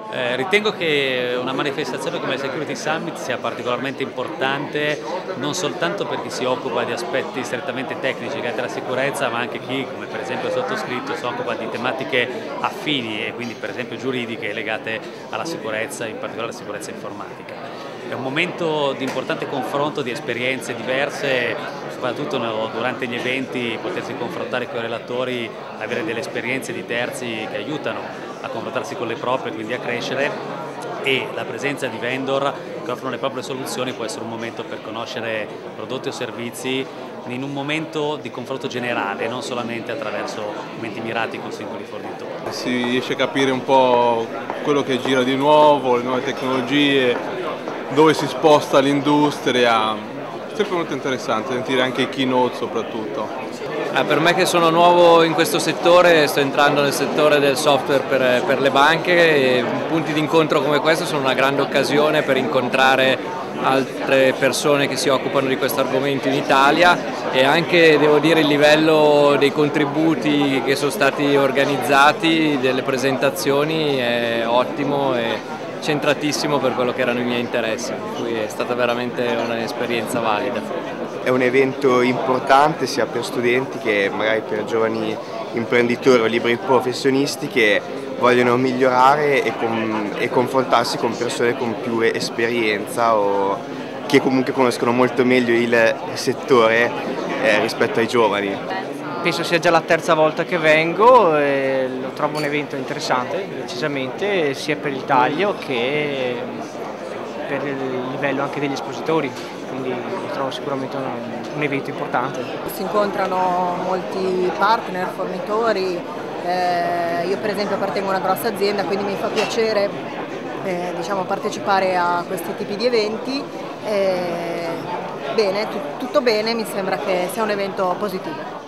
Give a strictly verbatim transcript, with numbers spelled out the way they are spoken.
Eh, ritengo che una manifestazione come il Security Summit sia particolarmente importante non soltanto per chi si occupa di aspetti strettamente tecnici legati alla sicurezza, ma anche chi, come per esempio il sottoscritto, si occupa di tematiche affini e quindi per esempio giuridiche legate alla sicurezza, in particolare alla sicurezza informatica. È un momento di importante confronto di esperienze diverse, soprattutto durante gli eventi potersi confrontare con i relatori, avere delle esperienze di terzi che aiutano a confrontarsi con le proprie, quindi a crescere, e la presenza di vendor che offrono le proprie soluzioni può essere un momento per conoscere prodotti o servizi in un momento di confronto generale, non solamente attraverso momenti mirati con singoli fornitori. Si riesce a capire un po' quello che gira di nuovo, le nuove tecnologie, dove si sposta l'industria. È sempre molto interessante sentire anche i keynote soprattutto. Eh, per me che sono nuovo in questo settore, sto entrando nel settore del software per, per le banche, e punti di incontro come questo sono una grande occasione per incontrare altre persone che si occupano di questo argomento in Italia, e anche, devo dire, il livello dei contributi che sono stati organizzati, delle presentazioni è ottimo e centratissimo per quello che erano i miei interessi, per cui è stata veramente un'esperienza valida. È un evento importante sia per studenti che magari per giovani imprenditori o liberi professionisti che vogliono migliorare e, con, e confrontarsi con persone con più esperienza o che comunque conoscono molto meglio il settore eh, rispetto ai giovani. Penso sia già la terza volta che vengo e lo trovo un evento interessante, decisamente, sia per il taglio che per il livello anche degli espositori, quindi lo trovo sicuramente un, un evento importante. Si incontrano molti partner, fornitori, eh, io per esempio appartengo a una grossa azienda, quindi mi fa piacere eh, diciamo, partecipare a questi tipi di eventi. Eh, bene, tutto bene, mi sembra che sia un evento positivo.